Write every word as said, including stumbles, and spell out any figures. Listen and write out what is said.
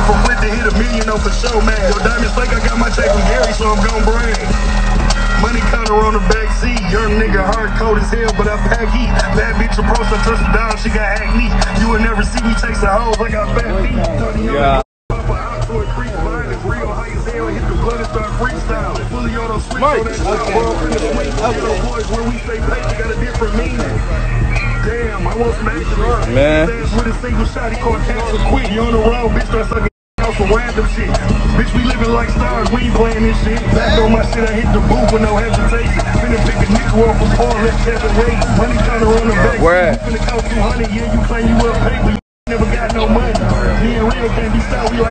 from Flint to hit a million, no for sure, man. Yo, Diamond Slake, I got my check from Gary, so I'm gon' bring. Money counter on the back seat. Young nigga hard cold as hell, but I pack heat. Bad bitch approach, I touch her down, she got acne. You will never see me chase the hoes, I got fat feet. Yeah. Mike. Damn, I want some action. Man. With a single shot, he caught cancer quick. You on the road, bitch, start sucking out some random shit. Bitch, we living like stars, we ain't playing this shit. Back on my shit, I hit the booth with no hesitation. Finna pick a nickel off of Paul, let Kevin wait. Money counter on the back. Where at? You finna count two hundred, yeah, you claim you up paper. You never got no money. Me and Real can't be stopped, we